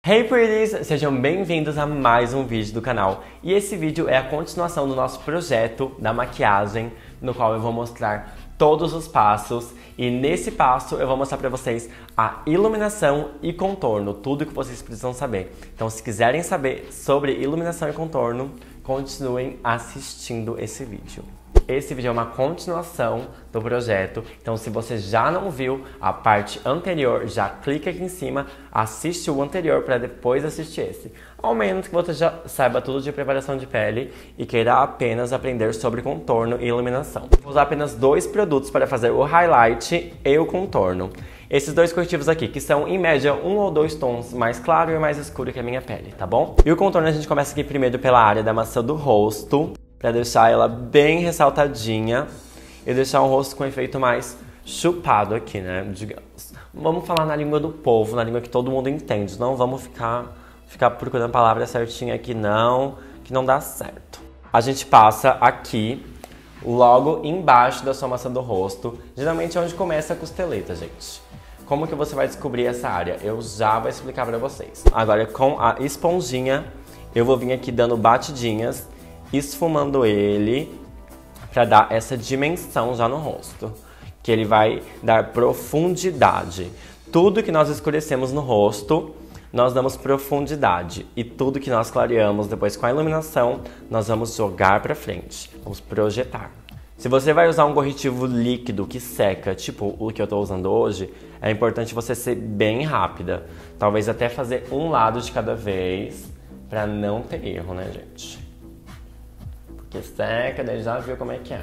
Hey pretties! Sejam bem-vindos a mais um vídeo do canal. E esse vídeo é a continuação do nosso projeto da maquiagem, no qual eu vou mostrar todos os passos. E nesse passo eu vou mostrar pra vocês a iluminação e contorno, tudo que vocês precisam saber. Então se quiserem saber sobre iluminação e contorno, continuem assistindo esse vídeo. Esse vídeo é uma continuação do projeto, então se você já não viu a parte anterior, já clica aqui em cima, assiste o anterior para depois assistir esse. Ao menos que você já saiba tudo de preparação de pele e queira apenas aprender sobre contorno e iluminação. Vou usar apenas dois produtos para fazer o highlight e o contorno. Esses dois corretivos aqui, que são em média 1 ou 2 tons mais claro e mais escuro que a minha pele, tá bom? E o contorno a gente começa aqui primeiro pela área da maçã do rosto, pra deixar ela bem ressaltadinha e deixar o rosto com um efeito mais chupado aqui, né, digamos. Vamos falar na língua do povo, na língua que todo mundo entende. Não vamos ficar procurando a palavra certinha aqui não, que não dá certo. A gente passa aqui, logo embaixo da sua maçã do rosto, geralmente é onde começa a costeleta, gente. Como que você vai descobrir essa área? Eu já vou explicar pra vocês. Agora, com a esponjinha, eu vou vir aqui dando batidinhas, esfumando ele para dar essa dimensão já no rosto, que ele vai dar profundidade. Tudo que nós escurecemos no rosto, nós damos profundidade, e tudo que nós clareamos depois com a iluminação, nós vamos jogar para frente, vamos projetar. Se você vai usar um corretivo líquido que seca, tipo o que eu estou usando hoje, é importante você ser bem rápida, talvez até fazer um lado de cada vez, para não ter erro, né, gente? Porque seca, daí já viu como é que é.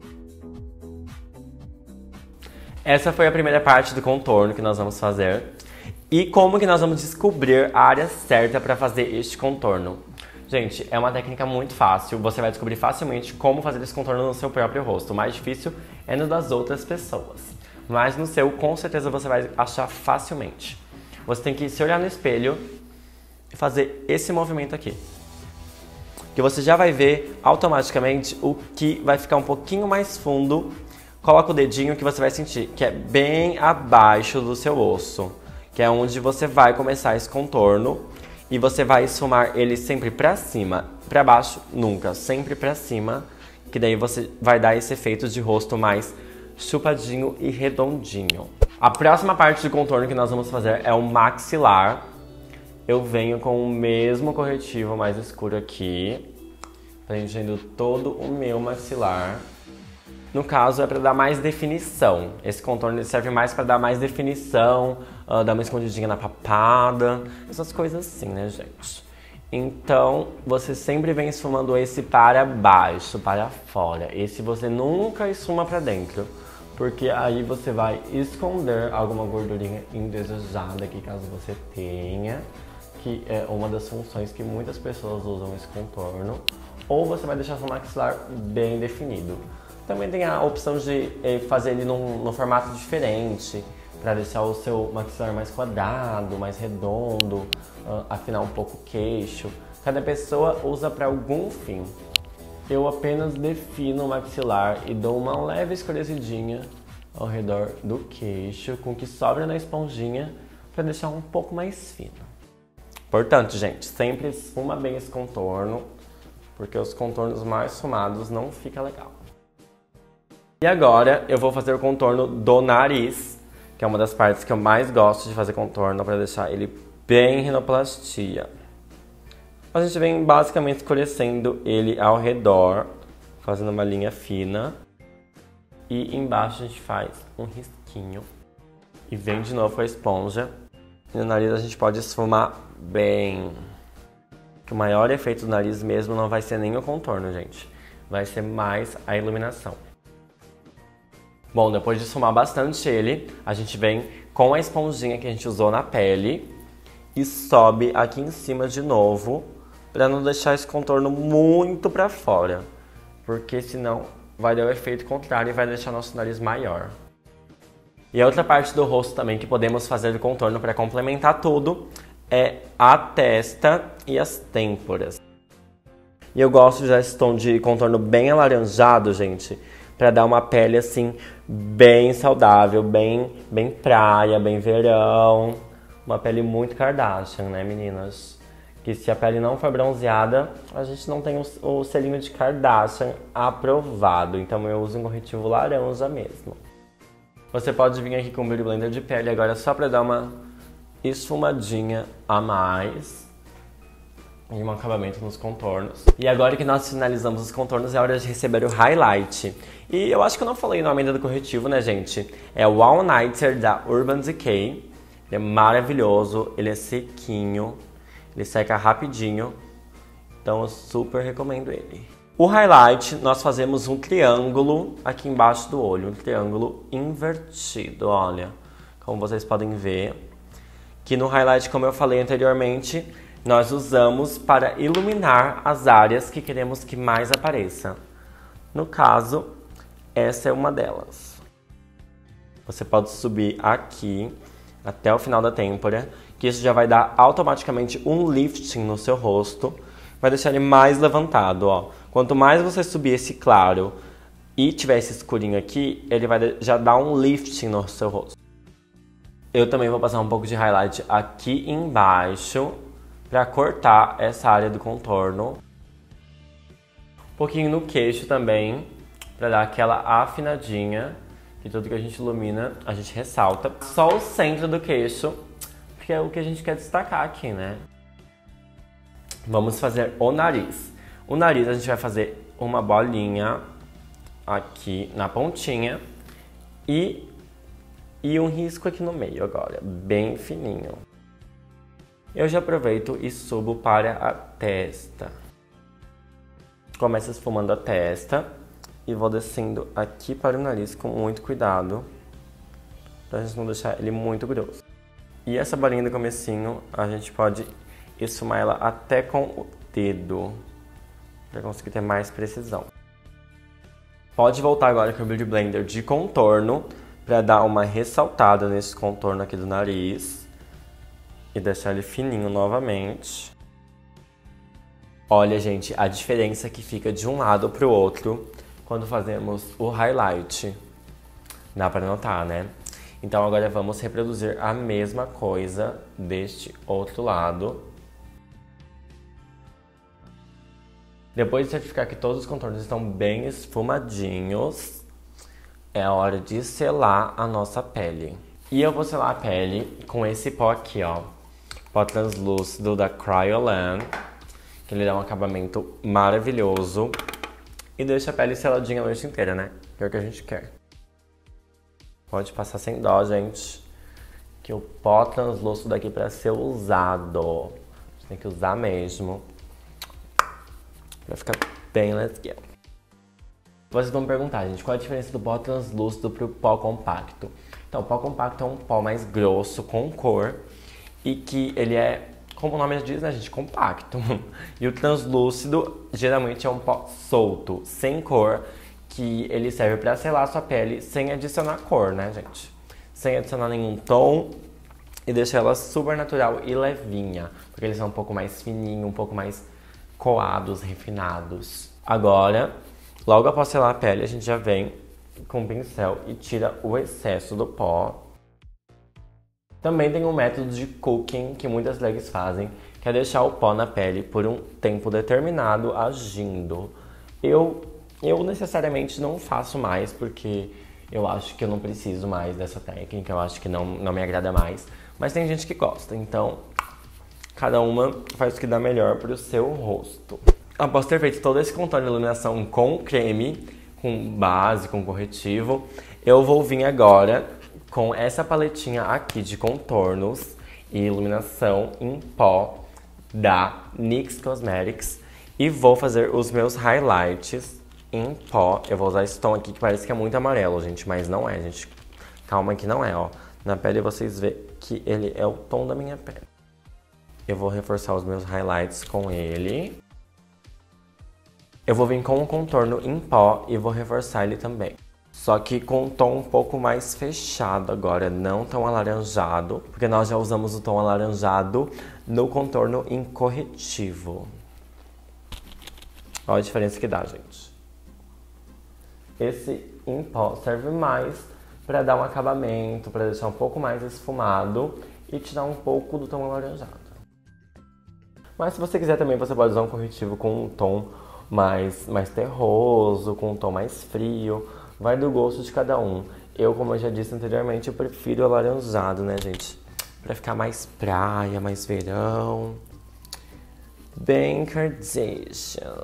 Essa foi a primeira parte do contorno que nós vamos fazer. E como que nós vamos descobrir a área certa para fazer este contorno? Gente, é uma técnica muito fácil, você vai descobrir facilmente como fazer esse contorno no seu próprio rosto. O mais difícil é no das outras pessoas. Mas no seu, com certeza, você vai achar facilmente. Você tem que se olhar no espelho e fazer esse movimento aqui, que você já vai ver automaticamente o que vai ficar um pouquinho mais fundo. Coloca o dedinho que você vai sentir, que é bem abaixo do seu osso, que é onde você vai começar esse contorno, e você vai esfumar ele sempre pra cima, pra baixo nunca, sempre pra cima, que daí você vai dar esse efeito de rosto mais chupadinho e redondinho. A próxima parte do contorno que nós vamos fazer é o maxilar. Eu venho com o mesmo corretivo mais escuro aqui, preenchendo todo o meu maxilar. No caso, é para dar mais definição. Esse contorno serve mais para dar mais definição, dar uma escondidinha na papada, essas coisas assim, né, gente? Então, você sempre vem esfumando esse para baixo, para fora. Esse você nunca esfuma para dentro, porque aí você vai esconder alguma gordurinha indesejada aqui, caso você tenha, que é uma das funções que muitas pessoas usam esse contorno, ou você vai deixar seu maxilar bem definido. Também tem a opção de fazer ele num formato diferente, para deixar o seu maxilar mais quadrado, mais redondo, afinar um pouco o queixo. Cada pessoa usa para algum fim. Eu apenas defino o maxilar e dou uma leve escurecidinha ao redor do queixo, com o que sobra na esponjinha, para deixar um pouco mais fino. Portanto, gente, sempre esfuma bem esse contorno, porque os contornos mais esfumados não fica legal. E agora eu vou fazer o contorno do nariz, que é uma das partes que eu mais gosto de fazer contorno, para deixar ele bem rinoplastia. A gente vem basicamente escurecendo ele ao redor, fazendo uma linha fina. E embaixo a gente faz um risquinho. E vem de novo com a esponja. E no nariz a gente pode esfumar bem. O maior efeito do nariz mesmo não vai ser nem o contorno, gente. Vai ser mais a iluminação. Bom, depois de esfumar bastante ele, a gente vem com a esponjinha que a gente usou na pele e sobe aqui em cima de novo, para não deixar esse contorno muito pra fora, porque senão vai dar o efeito contrário e vai deixar nosso nariz maior. E a outra parte do rosto também que podemos fazer de contorno para complementar tudo é a testa e as têmporas. E eu gosto de usar esse tom de contorno bem alaranjado, gente, para dar uma pele assim bem saudável, bem praia, bem verão, uma pele muito Kardashian, né, meninas? Que se a pele não for bronzeada, a gente não tem o selinho de Kardashian aprovado. Então eu uso um corretivo laranja mesmo. Você pode vir aqui com o Beauty Blender de pele agora só pra dar uma esfumadinha a mais. E um acabamento nos contornos. E agora que nós finalizamos os contornos, é hora de receber o highlight. E eu acho que eu não falei o nome ainda do corretivo, né, gente? É o All Nighter da Urban Decay. Ele é maravilhoso, ele é sequinho, ele seca rapidinho. Então eu super recomendo ele. O highlight, nós fazemos um triângulo aqui embaixo do olho. Um triângulo invertido, olha. Como vocês podem ver. Que no highlight, como eu falei anteriormente, nós usamos para iluminar as áreas que queremos que mais apareça. No caso, essa é uma delas. Você pode subir aqui até o final da têmpora, que isso já vai dar automaticamente um lifting no seu rosto, vai deixar ele mais levantado, ó. Quanto mais você subir esse claro e tiver esse escurinho aqui, ele vai já dar um lifting no seu rosto. Eu também vou passar um pouco de highlight aqui embaixo, para cortar essa área do contorno. Um pouquinho no queixo também, para dar aquela afinadinha. E tudo que a gente ilumina, a gente ressalta. Só o centro do queixo, porque é o que a gente quer destacar aqui, né? Vamos fazer o nariz. O nariz a gente vai fazer uma bolinha aqui na pontinha e um risco aqui no meio agora, bem fininho. Eu já aproveito e subo para a testa. Começo esfumando a testa e vou descendo aqui para o nariz com muito cuidado, para a gente não deixar ele muito grosso. E essa bolinha do comecinho, a gente pode esfumar ela até com o dedo, para conseguir ter mais precisão. Pode voltar agora com o Beauty Blender de contorno, para dar uma ressaltada nesse contorno aqui do nariz. E deixar ele fininho novamente. Olha, gente, a diferença que fica de um lado pro outro quando fazemos o highlight. Dá pra notar, né? Então agora vamos reproduzir a mesma coisa deste outro lado. Depois de certificar que todos os contornos estão bem esfumadinhos, é a hora de selar a nossa pele. E eu vou selar a pele com esse pó aqui, ó. Pó translúcido da Kryolan, que ele dá um acabamento maravilhoso e deixa a pele seladinha a noite inteira, né? Que é o que a gente quer. Pode passar sem dó, gente, que o pó translúcido daqui para ser usado. A gente tem que usar mesmo, pra ficar bem let's go. Vocês vão me perguntar, gente, qual a diferença do pó translúcido pro pó compacto? Então, o pó compacto é um pó mais grosso, com cor, e que ele é, como o nome já diz, né, gente, compacto. E o translúcido geralmente é um pó solto, sem cor, que ele serve para selar a sua pele sem adicionar cor, né, gente? Sem adicionar nenhum tom e deixar ela super natural e levinha, porque eles são um pouco mais fininhos, um pouco mais coados, refinados. Agora, logo após selar a pele, a gente já vem com o pincel e tira o excesso do pó. Também tem um método de cooking que muitas drags fazem, que é deixar o pó na pele por um tempo determinado agindo. Eu necessariamente não faço mais, porque eu acho que eu não preciso mais dessa técnica, eu acho que não me agrada mais. Mas tem gente que gosta, então cada uma faz o que dá melhor para o seu rosto. Após ter feito todo esse contorno de iluminação com creme, com base, com corretivo, eu vou vir agora com essa paletinha aqui de contornos e iluminação em pó da NYX Cosmetics e vou fazer os meus highlights em pó. Eu vou usar esse tom aqui que parece que é muito amarelo, gente, mas não é, gente. Calma que não é, ó. Na pele vocês vê que ele é o tom da minha pele. Eu vou reforçar os meus highlights com ele. Eu vou vir com um contorno em pó e vou reforçar ele também. Só que com um tom um pouco mais fechado agora, não tão alaranjado, porque nós já usamos o tom alaranjado no contorno em corretivo. Olha a diferença que dá, gente. Esse em pó serve mais para dar um acabamento, para deixar um pouco mais esfumado e tirar um pouco do tom alaranjado. Mas se você quiser também, você pode usar um corretivo com um tom mais terroso, com um tom mais frio. Vai do gosto de cada um. Eu, como eu já disse anteriormente, eu prefiro alaranjado, né, gente? Pra ficar mais praia, mais verão. Bem Kardashian.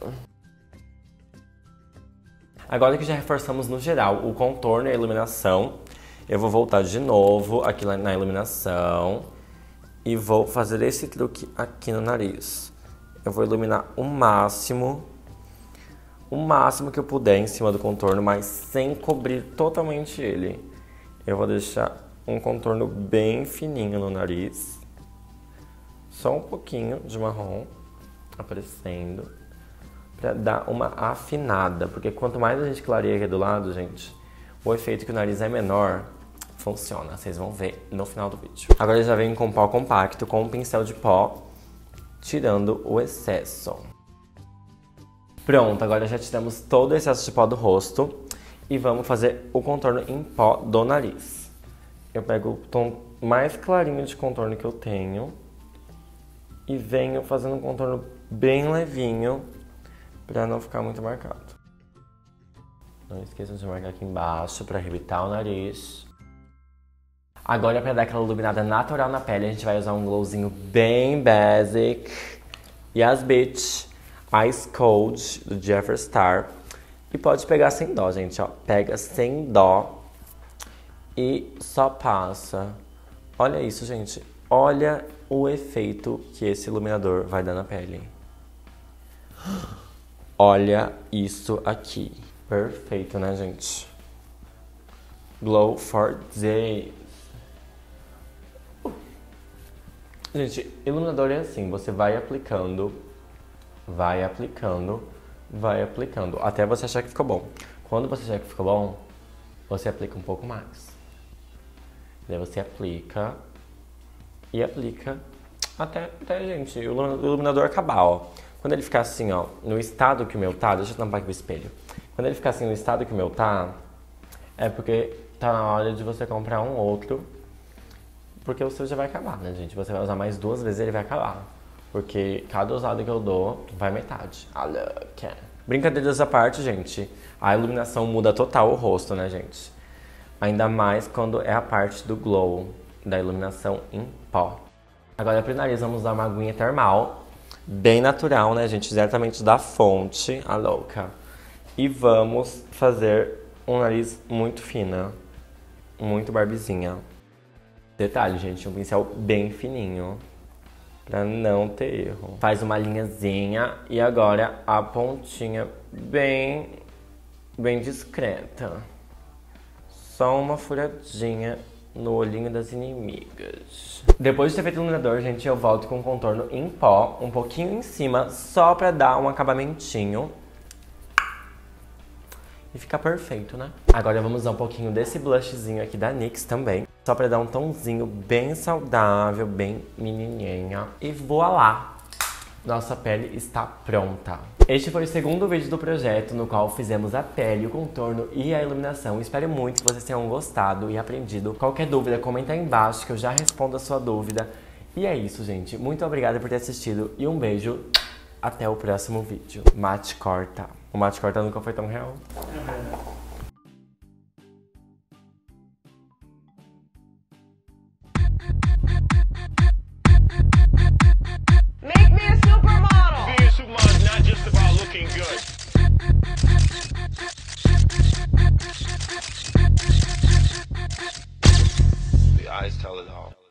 Agora que já reforçamos no geral o contorno e a iluminação, eu vou voltar de novo aqui na iluminação e vou fazer esse truque aqui no nariz. Eu vou iluminar o máximo que eu puder em cima do contorno, mas sem cobrir totalmente ele. Eu vou deixar um contorno bem fininho no nariz, só um pouquinho de marrom aparecendo, pra dar uma afinada, porque quanto mais a gente clareia aqui do lado, gente, o efeito que o nariz é menor funciona, vocês vão ver no final do vídeo. Agora eu já venho com pó compacto, com um pincel de pó, tirando o excesso. Pronto, agora já tiramos todo o excesso de pó do rosto e vamos fazer o contorno em pó do nariz. Eu pego o tom mais clarinho de contorno que eu tenho e venho fazendo um contorno bem levinho para não ficar muito marcado. Não esqueçam de marcar aqui embaixo para arrebitar o nariz. Agora, para dar aquela iluminada natural na pele, a gente vai usar um glowzinho bem basic. Yas Beach Ice Cold, do Jeffree Star. E pode pegar sem dó, gente, ó. Pega sem dó e só passa. Olha isso, gente. Olha o efeito que esse iluminador vai dar na pele. Olha isso aqui. Perfeito, né, gente? Glow for Days. Gente, iluminador é assim, você vai aplicando, até você achar que ficou bom. Quando você achar que ficou bom, você aplica um pouco mais. Daí você aplica e aplica até gente, o iluminador acabar, ó. Quando ele ficar assim, ó, no estado que o meu tá, deixa eu tampar aqui o espelho. Quando ele ficar assim no estado que o meu tá, é porque tá na hora de você comprar um outro. Porque o seu já vai acabar, né, gente? Você vai usar mais 2 vezes e ele vai acabar. Porque cada usada que eu dou, vai metade. Brincadeiras à parte, gente. A iluminação muda total o rosto, né, gente? Ainda mais quando é a parte do glow, da iluminação em pó. Agora, pro nariz, vamos usar uma aguinha termal. Bem natural, né, gente? Diretamente da fonte, a louca. E vamos fazer um nariz muito fina. Muito barbizinha. Detalhe, gente, um pincel bem fininho, pra não ter erro. Faz uma linhazinha e agora a pontinha bem discreta. Só uma furadinha no olhinho das inimigas. Depois de ter feito o iluminador, gente, eu volto com o contorno em pó, um pouquinho em cima, só pra dar um acabamentinho. E fica perfeito, né? Agora vamos usar um pouquinho desse blushzinho aqui da NYX também. Só pra dar um tomzinho bem saudável, bem menininha. E voilá! Nossa pele está pronta. Este foi o segundo vídeo do projeto, no qual fizemos a pele, o contorno e a iluminação. Espero muito que vocês tenham gostado e aprendido. Qualquer dúvida, comenta aí embaixo que eu já respondo a sua dúvida. E é isso, gente. Muito obrigada por ter assistido e um beijo. Até o próximo vídeo. Mate corta. O mate corta nunca foi tão real. Make me a supermodel. Being a supermodel is not just about looking good. The eyes tell it all.